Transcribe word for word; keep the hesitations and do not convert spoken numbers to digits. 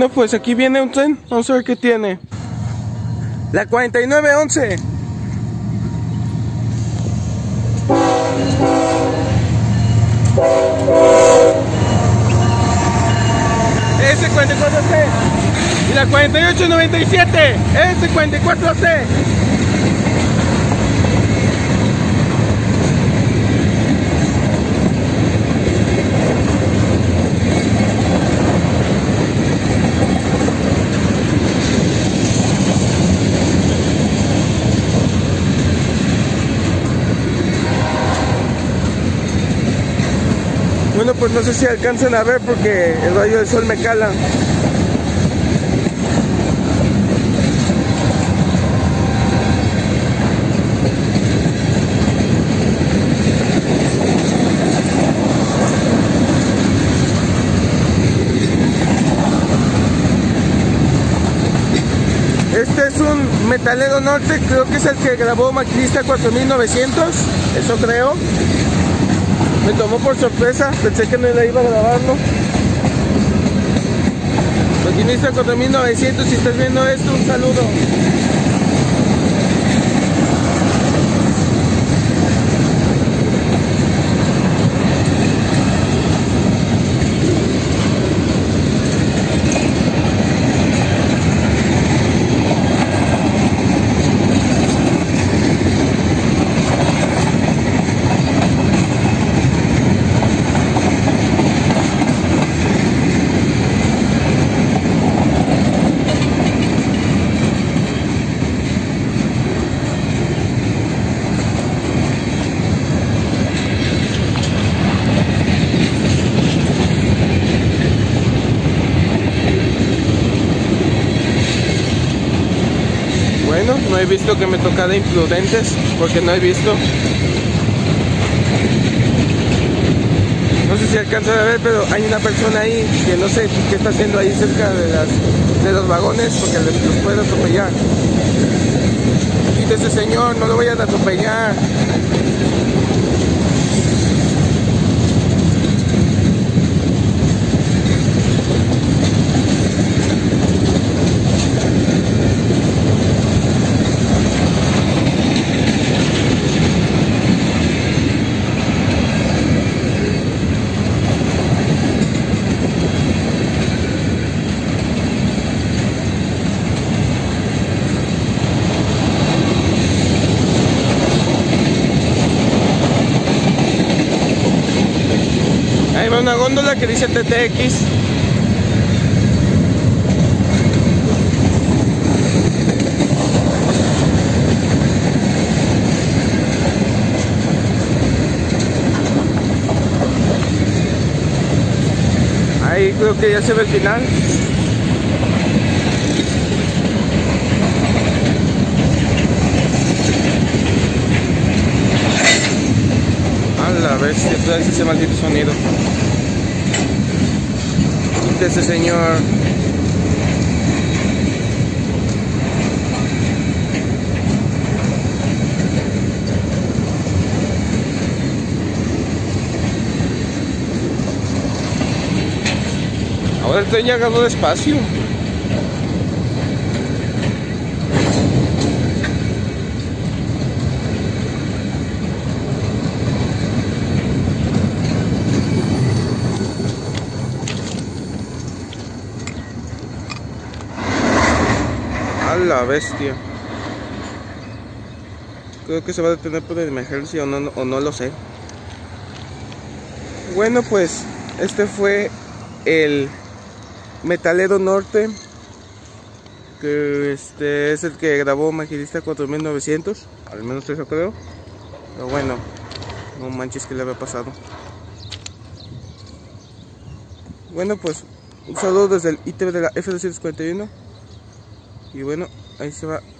Bueno, pues aquí viene un tren. Vamos a ver qué tiene. La cuarenta y nueve once. S cuarenta y cuatro C. Y la cuarenta y ocho noventa y siete. S cuarenta y cuatro C. Bueno, pues no sé si alcanzan a ver porque el rayo del sol me cala. Este es un Metalero Norte, creo que es el que grabó Maquinista cuatro mil novecientos, eso creo. Me tomó por sorpresa, pensé que no la iba a grabarlo. Maquinista cuatro mil novecientos, si estás viendo esto, un saludo. Bueno, no he visto que me tocara imprudentes, porque no he visto. No sé si alcanzan a ver, pero hay una persona ahí que no sé qué está haciendo ahí cerca de, las, de los vagones, porque les, los pueden atropellar. Quítese, señor, no lo vayan a atropellar. Ahí va una góndola que dice T T X. Ahí creo que ya se ve el final. A la bestia, tú haces ese maldito sonido. Quítese, señor. Ahora el tren ya agarró despacio. A la bestia. Creo que se va a detener por emergencia o no, o no lo sé. Bueno, pues este fue el Metalero Norte, que este es el que grabó Maquinista cuatro mil novecientos, al menos eso creo. Pero bueno, no manches, que le había pasado. Bueno, pues un saludo desde el I T V de la F doscientos cuarenta y uno. Y bueno, ahí se va